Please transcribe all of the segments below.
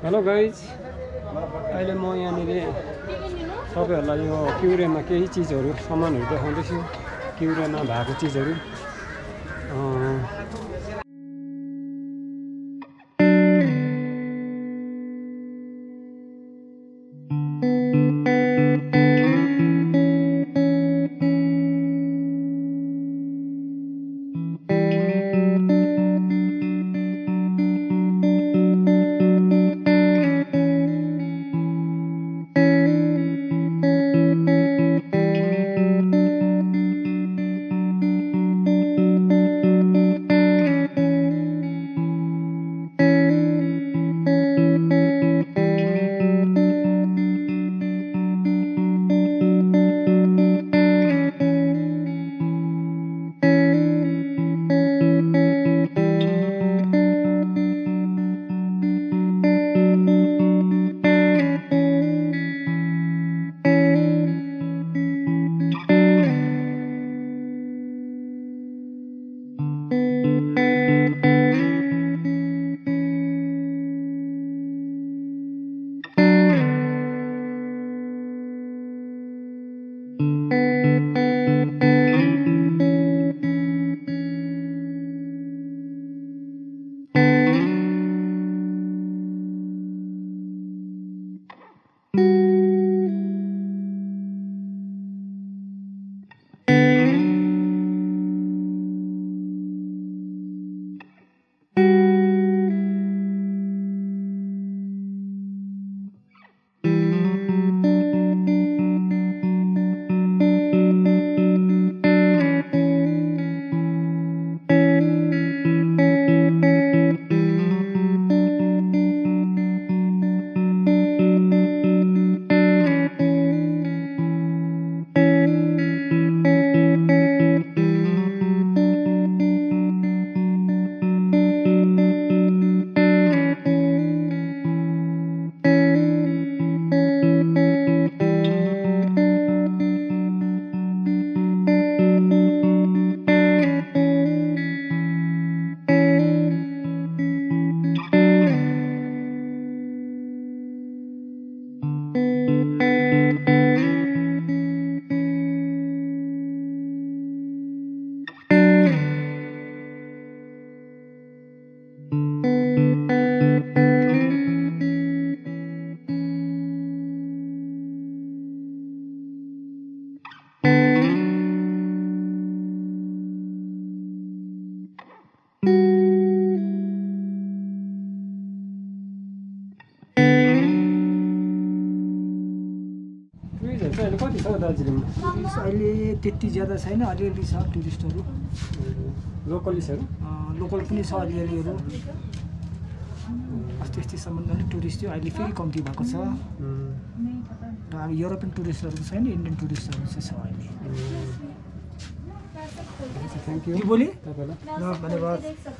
Hello guys, अहिले म यहाँनिर तपाईहरुलाई यो क्युरेमा केही चिजहरु सामानहरु देखाउँदैछु। क्युरेमा भएको चिजहरु कति छ दार्जिलिङमा? अहिले त्यति ज्यादा छैन, अलिअलि छ टुरिस्टहरू। लोकलिसहरू लोकल पनि छ अलिअलिहरू। अस्ति अस्तिसम्म पनि टुरिस्ट थियो, अहिले फेरि कम्ती भएको छ। र अब युरोपियन टुरिस्टहरू छैन, इन्डियन टुरिस्टहरू चाहिँ छ अहिले। थ्याङ्क यू बोली तपाईँलाई। ल धन्यवाद।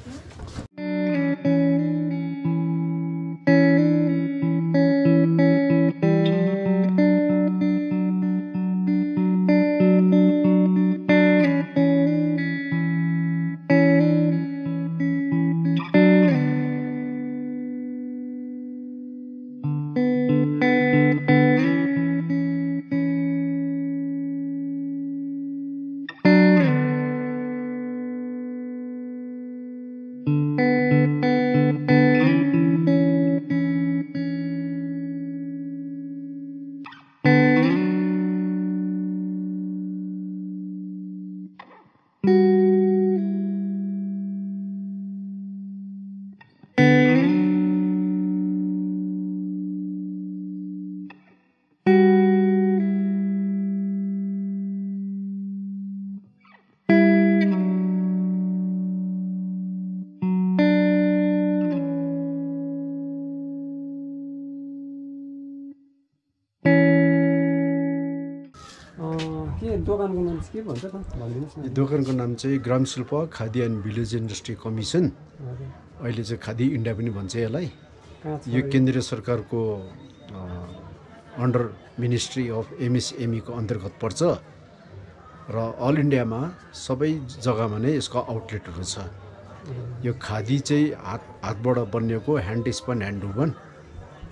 दोकानको नाम के भन्छ त भनिदिनुस् न। दोकानको नाम चाहिँ ग्राम शिल्प Khadi and Village Industry Commission, अहिले चाहिँ खादी इन्डिया पनि भन्छ यसलाई। यो केन्द्रीय सरकारको अन्डर मिनिस्ट्री अफ एमएसएमई को अन्तर्गत पर्छ र अल इन्डियामा सबै जग्गामा नै यसको आउटलेटहरू छ। यो खादी चाहिँ हातबाट बनिएको ह्यान्ड स्पन ह्यान्ड वुभन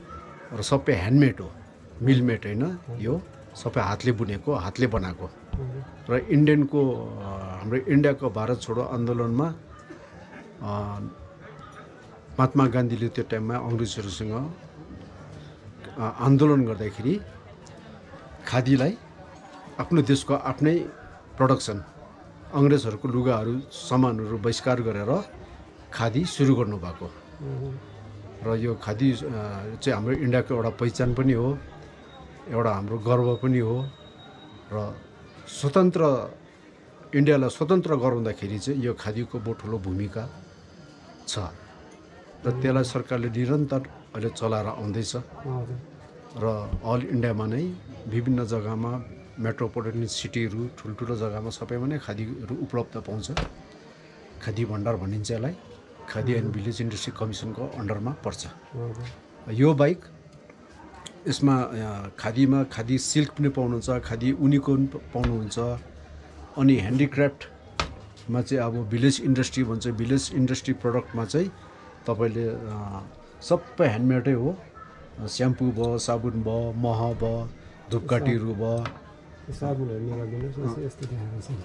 र सबै ह्यान्डमेड हो, मिलमेड होइन, यो सबै हातले बुनेको, हातले बनाएको। र इन्डियनको हाम्रो इन्डियाको भारत छोडो आन्दोलनमा महात्मा गान्धीले त्यो टाइममा अङ्ग्रेजहरूसँग आन्दोलन गर्दाखेरि खादीलाई आफ्नो देशको आफ्नै प्रोडक्सन, अङ्ग्रेजहरूको लुगाहरू सामानहरू बहिष्कार गरेर खादी सुरु गर्नुभएको। र यो खादी चाहिँ हाम्रो इन्डियाको एउटा पहिचान पनि हो, एउटा हाम्रो गर्व पनि हो। र स्वतन्त्र इन्डियालाई स्वतन्त्र गराउँदाखेरि चाहिँ यो खादीको बहुत ठुलो भूमिका छ र त्यसलाई सरकारले निरन्तर अहिले चलाएर आउँदैछ। र अल इन्डियामा नै विभिन्न जग्गामा मेट्रोपोलिटन सिटीहरू ठुल्ठुलो जग्गामा सबैमा नै खादीहरू उपलब्ध पाउँछ। खादी भण्डार भनिन्छ यसलाई, खादी एन्ड भिलेज इन्डस्ट्री कमिसनको अन्डरमा पर्छ। यो बाहेक यसमा खादीमा खादी सिल्क पनि पाउनुहुन्छ, खादी उनीको पनि पाउनुहुन्छ। अनि ह्यान्डिक्राफ्टमा चाहिँ अब भिलेज इन्डस्ट्री भन्छ, भिलेज इन्डस्ट्री प्रडक्टमा चाहिँ तपाईँले सबै ह्यान्डमेडै हो। स्याम्पू भयो, साबुन भयो, मह भयो, धुपकाँटीहरू भयो। साबुनहरू लगाइदिनुहोस्, यस्तो देखाएको छ।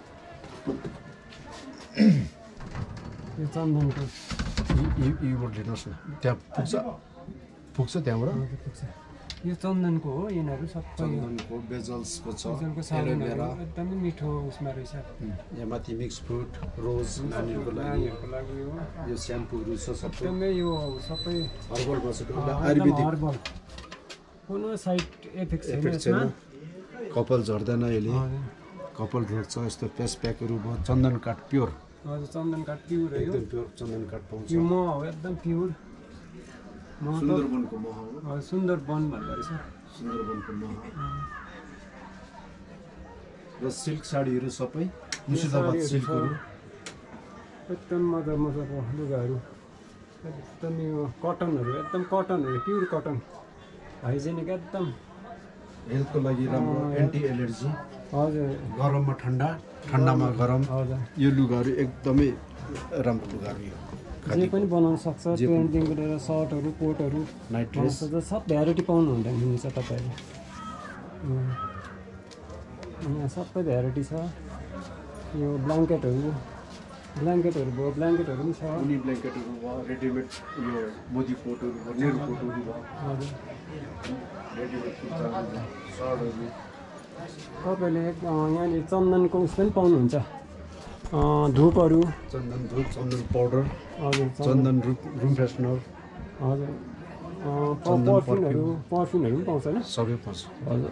यो चन्दनको यीबाट लिनुहोस् न, त्यहाँ पुग्छ त्यहाँबाट। यो चन्दनको हो, यिनीहरू सबै चन्दनको बेजल्सको छ, साबुनहरू एकदमै मिठो उसमा रहेछ। यहाँ माथि मिक्स फ्रुट, रोज नानीहरूको लागि यो स्याम्पूहरू छ सबै। एकदमै यो सबै हर्बलमा छ, आयुर्वेदिक हर्बल, कुनै साइड इफेक्ट छैन। कपाल झर्दैन यसले, कपाल झर्छ। यस्तो फेस प्याकहरू भयो, चन्दन काठ प्योर। हजुर, चन्दन काठ प्योर हो, एकदम प्योर चन्दन काठ पाउँछ। यो मह हो, एकदम प्योर मह। सुन्दरबनको मह हो, हजुर, सुन्दरबन भन्दो रहेछ, सुन्दरबनको मह। र सिल्क साडीहरू सबै मुर्सिदाबाद सिल्कहरू, एकदम मजाको लुगाहरू, एकदम यो कटनहरू, एकदम कटनहरू, प्योर कटन, हाइजेनिक एकदम, हेल्थको लागि राम्रो, एन्टी एलर्जी। हजुर, गरममा ठन्डा, ठन्डामा गरम। हजुर, यो लुगाहरू एकदमै राम्रो लुगाहरू यो। जे पनि बनाउन सक्छ, पेन्टदेखिको लिएर सर्टहरू, कोटहरू, नाइट ड्रेस सब भेराइटी पाउनु हुन्छ तपाईँले। यहाँ सबै भेराइटी छ। यो ब्ल्याङ्केटहरू भयो, ब्ल्याङ्केटहरू पनि छ। उनी ब्ल्याङ्केटहरू भयो, रेडिमेड यो मोदी कोटहरू भयो, नेहरू कोटहरू भयो, हजुर, रेडिमेड कुर्ताहरू भयो, सर्टहरू। तपाईँले यहाँनिर चन्दनको उस पनि पाउनुहुन्छ, धुपहरू, चन्दन धुप, चन्दन पाउडर, हजुर, चन्दन रुम फ्रेसनर, हजुर, पर्फ्युमहरू पनि पाउँछ होइन? सबै पाउँछ। हजुर।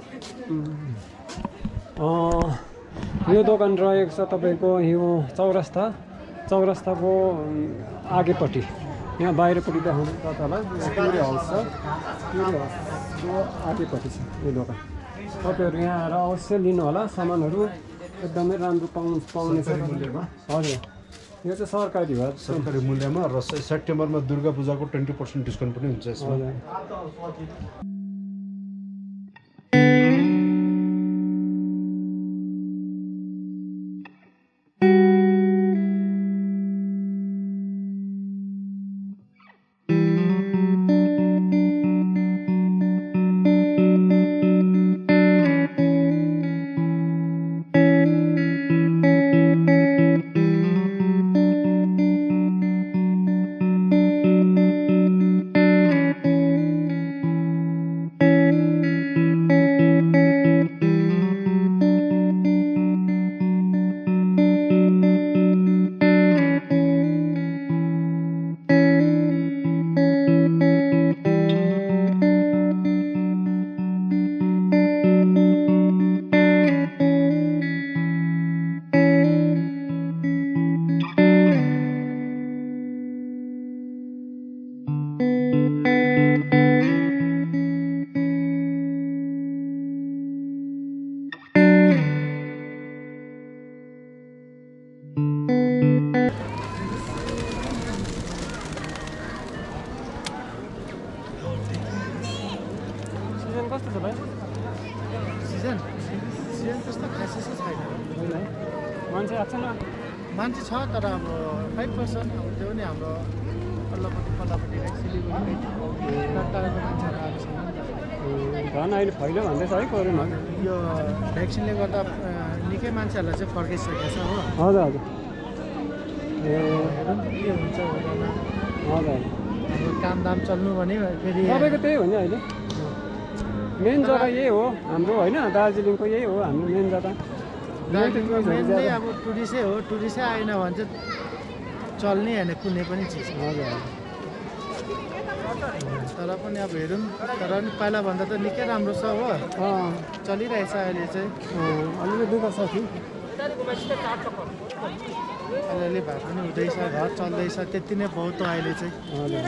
यो दोकान रहेको छ तपाईँको यो चौरस्ताको आगेपट्टि, यहाँ बाहिरपट्टि देखाउनु तपाईँलाई क्युरी हाउस छ, क्युरी हाउसको आगेपट्टि छ यो दोकान। तपाईँहरू यहाँ आएर अवश्य लिनु होला, सामानहरू एकदमै राम्रो पाउनेछ मूल्यमा। हजुर, यो चाहिँ सरकारी भयो, सरकारी मूल्यमा। र सेप्टेम्बरमा दुर्गा पूजाको 20% डिस्काउन्ट पनि हुन्छ यसमा। हजुर। कस्तो छ भाइ? सिजन त्यस्तो खासै छैन। मान्छे आएको छैन? मान्छे छ तर अब 5% अब त्यो पनि हाम्रो पल्लोपट्टि सिलिगुडी टाढाको मान्छेहरू आएको छ। झन् अहिले फैलो भन्दैछ है कोरोना यो भ्याक्सिनले गर्दा निकै मान्छेहरूलाई चाहिँ फर्किसकेको छ हो हजुर हजुर ए हेरौँ के हुन्छ हुँदैन हजुर हाम्रो कामदाम चल्नु भने फेरि तपाईँको त्यही हो नि अहिले मेन जग्गा यही हो हाम्रो होइन दार्जिलिङको यही हो हाम्रो मेन जग्गा दार्जिलिङमा मेन चाहिँ अब टुरिस्टै हो टुरिस्टै आएन भने चाहिँ चल्ने होइन कुनै पनि चिज हजुर तर पनि अब हेरौँ तर पनि पहिलाभन्दा त निकै राम्रो छ हो चलिरहेछ अहिले चाहिँ अलिकति दुःख छ कि अलिअलि भए पनि हुँदैछ घर चल्दैछ त्यति नै बहुत हो अहिले चाहिँ हजुर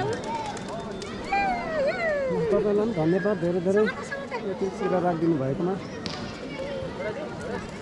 तपाईँलाई पनि धन्यवाद धेरै धेरै यति कुरा राखिदिनु भएकोमा